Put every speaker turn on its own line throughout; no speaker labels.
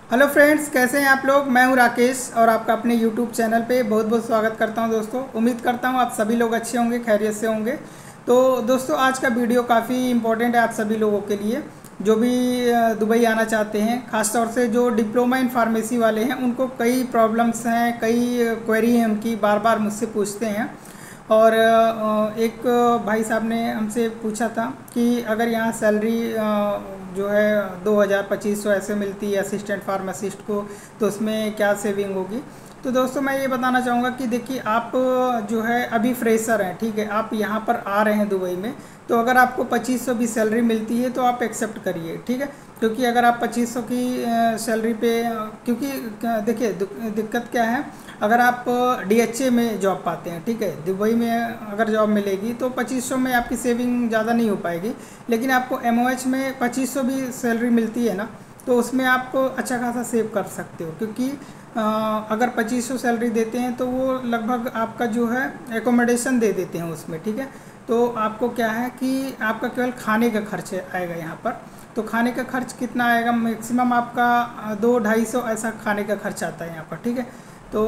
Hello friends, कैसे हैं आप लोग। मैं हूं राकेश और आपका अपने यूट्यूब चैनल पे बहुत बहुत स्वागत करता हूं। दोस्तों, उम्मीद करता हूं आप सभी लोग अच्छे होंगे, खैरियत से होंगे। तो दोस्तों, आज का वीडियो काफ़ी इम्पोर्टेंट है आप सभी लोगों के लिए जो भी दुबई आना चाहते हैं। ख़ास तौर से जो डिप्लोमा इन फार्मेसी वाले हैं, उनको कई प्रॉब्लम्स हैं, कई क्वेरी हैं उनकी, बार बार मुझसे पूछते हैं। और एक भाई साहब ने हमसे पूछा था कि अगर यहाँ सैलरी जो है 2000-2500 ऐसे मिलती है असिस्टेंट फार्मासिस्ट को, तो उसमें क्या सेविंग होगी। तो दोस्तों, मैं ये बताना चाहूँगा कि देखिए, आप जो है अभी फ्रेशर हैं, ठीक है, आप यहाँ पर आ रहे हैं दुबई में। तो अगर आपको 2500 भी सैलरी मिलती है तो आप एक्सेप्ट करिए, ठीक है। क्योंकि अगर आप 2500 की सैलरी पे क्योंकि देखिए, दिक्कत क्या है, अगर आप डीएचए में जॉब पाते हैं, ठीक है, दुबई में अगर जॉब मिलेगी तो 2500 में आपकी सेविंग ज़्यादा नहीं हो पाएगी। लेकिन आपको एमओएच में 2500 भी सैलरी मिलती है ना, तो उसमें आप अच्छा खासा सेव कर सकते हो। क्योंकि अगर 2500 सैलरी देते हैं तो वो लगभग आपका जो है एकोमोडेशन दे देते हैं उसमें, ठीक है। तो आपको क्या है कि आपका केवल खाने का खर्च आएगा यहाँ पर। तो खाने का खर्च कितना आएगा, मैक्सिमम आपका 200-250 ऐसा खाने का खर्च आता है यहाँ पर, ठीक है। तो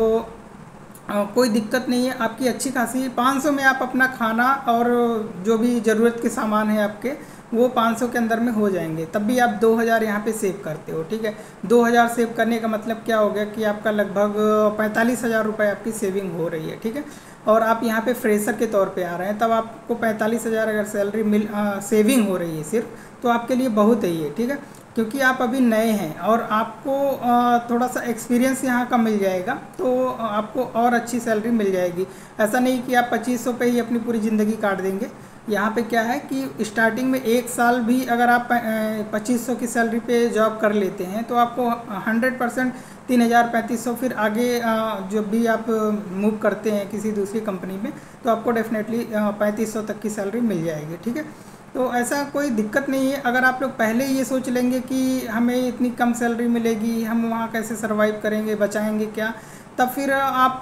कोई दिक्कत नहीं है, आपकी अच्छी खासी 500 में आप अपना खाना और जो भी ज़रूरत के सामान है आपके, वो 500 के अंदर में हो जाएंगे। तब भी आप 2000 यहाँ पे सेव करते हो, ठीक है। 2000 सेव करने का मतलब क्या हो गया कि आपका लगभग 45,000 रुपये आपकी सेविंग हो रही है, ठीक है। और आप यहाँ पे फ्रेशर के तौर पे आ रहे हैं, तब आपको 45,000 अगर सैलरी सेविंग हो रही है सिर्फ, तो आपके लिए बहुत है ये, ठीक है। क्योंकि आप अभी नए हैं और आपको थोड़ा सा एक्सपीरियंस यहाँ का मिल जाएगा, तो आपको और अच्छी सैलरी मिल जाएगी। ऐसा नहीं कि आप 2500 पे ही अपनी पूरी ज़िंदगी काट देंगे। यहाँ पे क्या है कि स्टार्टिंग में 1 साल भी अगर आप 2500 की सैलरी पे जॉब कर लेते हैं तो आपको 100% 3000-3500, फिर आगे जब भी आप मूव करते हैं किसी दूसरी कंपनी में, तो आपको डेफिनेटली 3500 तक की सैलरी मिल जाएगी, ठीक है। तो ऐसा कोई दिक्कत नहीं है। अगर आप लोग पहले ये सोच लेंगे कि हमें इतनी कम सैलरी मिलेगी, हम वहाँ कैसे सरवाइव करेंगे, बचाएंगे क्या, तब फिर आप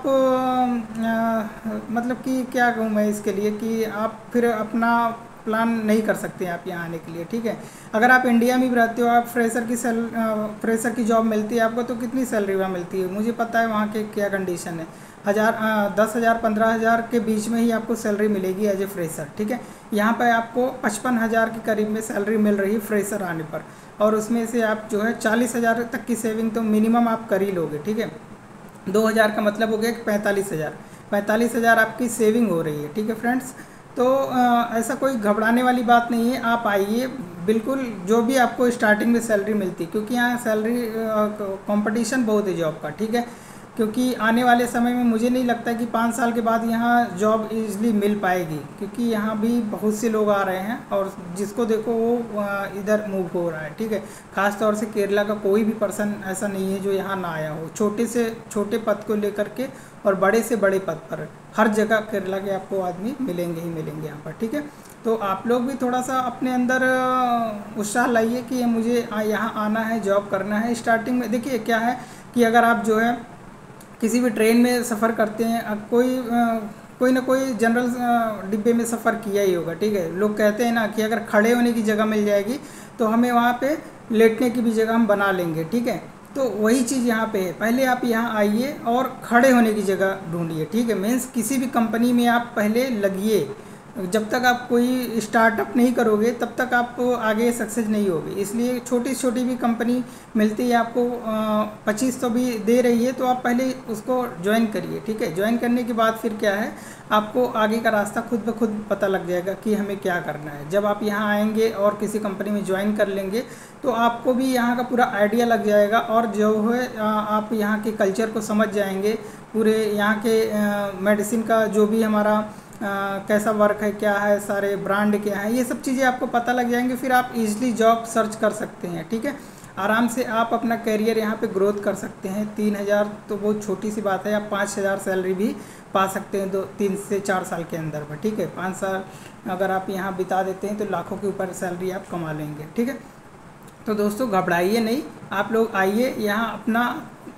मतलब कि क्या कहूँ मैं इसके लिए कि आप फिर अपना प्लान नहीं कर सकते हैं आप यहाँ आने के लिए, ठीक है। अगर आप इंडिया में भी रहते हो, आप फ्रेशर की जॉब मिलती है आपको, तो कितनी सैलरी वहाँ मिलती है मुझे पता है वहाँ के क्या कंडीशन है। 10,000-15,000 के बीच में ही आपको सैलरी मिलेगी एज ए फ्रेशर, ठीक है। यहाँ पर आपको 55,000 के करीब में सैलरी मिल रही है फ्रेशर आने पर, और उसमें से आप जो है 40,000 तक की सेविंग तो मिनिमम आप कर ही लोगे, ठीक है। 2000 का मतलब हो गया कि 45,000 आपकी सेविंग हो रही है, ठीक है फ्रेंड्स। तो ऐसा कोई घबराने वाली बात नहीं है, आप आइए बिल्कुल। जो भी आपको स्टार्टिंग में सैलरी मिलती है, क्योंकि यहाँ सैलरी कंपटीशन बहुत है जॉब का, ठीक है। क्योंकि आने वाले समय में मुझे नहीं लगता कि 5 साल के बाद यहाँ जॉब इजली मिल पाएगी, क्योंकि यहाँ भी बहुत से लोग आ रहे हैं और जिसको देखो वो इधर मूव हो रहा है, ठीक है। ख़ास तौर से केरला का कोई भी पर्सन ऐसा नहीं है जो यहाँ ना आया हो, छोटे से छोटे पद को लेकर के और बड़े से बड़े पद पर हर जगह केरला के आपको आदमी मिलेंगे ही मिलेंगे यहाँ पर, ठीक है। तो आप लोग भी थोड़ा सा अपने अंदर उत्साह लाइए कि मुझे यहाँ आना है, जॉब करना है। स्टार्टिंग में देखिए क्या है कि अगर आप जो है किसी भी ट्रेन में सफ़र करते हैं, कोई ना कोई जनरल डिब्बे में सफ़र किया ही होगा, ठीक है। लोग कहते हैं ना कि अगर खड़े होने की जगह मिल जाएगी तो हमें वहाँ पे लेटने की भी जगह हम बना लेंगे, ठीक है। तो वही चीज़ यहाँ पे है, पहले आप यहाँ आइए और खड़े होने की जगह ढूंढिए, ठीक है। मीन्स किसी भी कंपनी में आप पहले लगिए। जब तक आप कोई स्टार्टअप नहीं करोगे तब तक आप आगे सक्सेस नहीं होगे। इसलिए छोटी छोटी भी कंपनी मिलती है आपको 2500 भी दे रही है, तो आप पहले उसको ज्वाइन करिए, ठीक है। ज्वाइन करने के बाद फिर क्या है, आपको आगे का रास्ता खुद ब खुद पता लग जाएगा कि हमें क्या करना है। जब आप यहाँ आएंगे और किसी कंपनी में ज्वाइन कर लेंगे तो आपको भी यहाँ का पूरा आइडिया लग जाएगा, और जो है आप यहाँ के कल्चर को समझ जाएंगे, पूरे यहाँ के मेडिसिन का जो भी हमारा कैसा वर्क है, क्या है, सारे ब्रांड क्या है, ये सब चीज़ें आपको पता लग जाएंगे। फिर आप इजीली जॉब सर्च कर सकते हैं, ठीक है। आराम से आप अपना करियर यहाँ पे ग्रोथ कर सकते हैं। 3000 तो बहुत छोटी सी बात है, आप 5000 सैलरी भी पा सकते हैं 3 से 4 साल के अंदर में, ठीक है। 5 साल अगर आप यहाँ बिता देते हैं तो लाखों के ऊपर सैलरी आप कमा लेंगे, ठीक है। तो दोस्तों, घबराइए नहीं, आप लोग आइए यहाँ अपना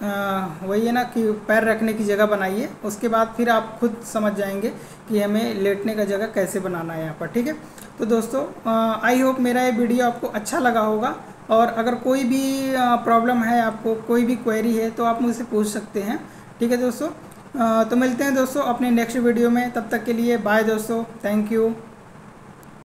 वही है ना कि पैर रखने की जगह बनाइए। उसके बाद फिर आप खुद समझ जाएंगे कि हमें लेटने का जगह कैसे बनाना है यहाँ पर, ठीक है। तो दोस्तों, आई होप मेरा ये वीडियो आपको अच्छा लगा होगा। और अगर कोई भी प्रॉब्लम है, आपको कोई भी क्वेरी है तो आप मुझसे पूछ सकते हैं। ठीक है दोस्तों, तो मिलते हैं दोस्तों अपने नेक्स्ट वीडियो में। तब तक के लिए बाय दोस्तों, थैंक यू।